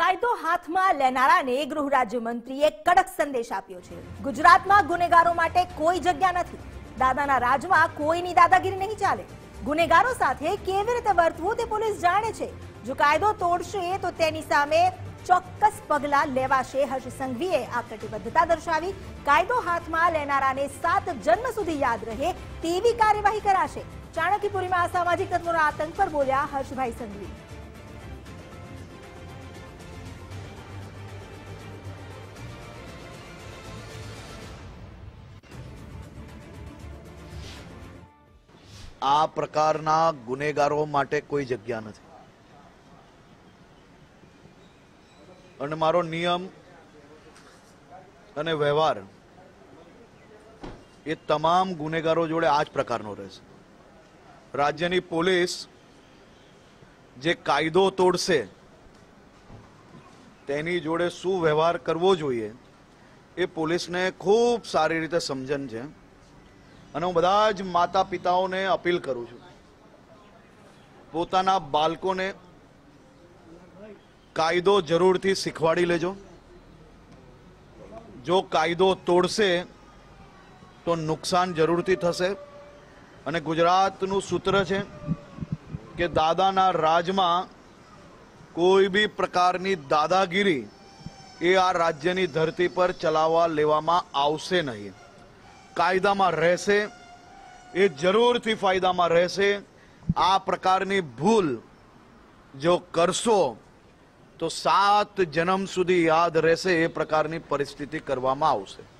કાયદો હાથમાં લેનારાને ગૃહ રાજ્યમંત્રીએ કડક સંદેશ આપ્યો છે। ગુજરાતમાં ગુનેગારો માટે કોઈ જગ્યા નથી। દાદાના રાજમાં કોઈની દાદાગીરી નહીં ચાલે। ગુનેગારો સાથે કેવી રીતે વર્તવું તે પોલીસ જાણે છે। જો કાયદો તોડશે તો તેની સામે ચોક્કસ પગલાં લેવાશે। હર્ષ સંઘવીએ આ કટિબદ્ધતા દર્શાવી। કાયદો હાથમાં લેનારાને 7 જન્મ સુધી યાદ રહે તેવી કાર્યવાહી કરાશે। ચાણક્યપુરીમાં અસામાજિક તત્વોના આતંક પર બોલ્યા હર્ષભાઈ સંઘવી। આ પ્રકારના ગુનેગારો માટે કોઈ જગ્યા નથી અને મારો નિયમ અને વ્યવહાર એ તમામ ગુનેગારો જોડે આ જ પ્રકારનો રહેશે। રાજ્યની પોલીસ જે કાયદો તોડશે તેની જોડે શું વ્યવહાર કરવો જોઈએ એ પોલીસને ખૂબ સારી રીતે સમજણ છે અને હું બધા જ માતા પિતાઓને અપીલ કરું છું, પોતાના બાળકોને કાયદો જરૂરથી શીખવાડી લેજો। જો કાયદો તોડશે તો નુકસાન જરૂરથી થશે અને ગુજરાતનું સૂત્ર છે કે દાદાના રાજમાં કોઈ બી પ્રકારની દાદાગીરી એ આ રાજ્યની ધરતી પર ચલાવવા લેવામાં આવશે નહીં। કાયદામાં રહેશે, એ જરૂરથી ફાયદામાં રહેશે। આ પ્રકારની ભૂલ જો કરશો તો 7 જન્મ સુધી યાદ રહેશે, એ પ્રકારની પરિસ્થિતિ કરવામાં આવશે।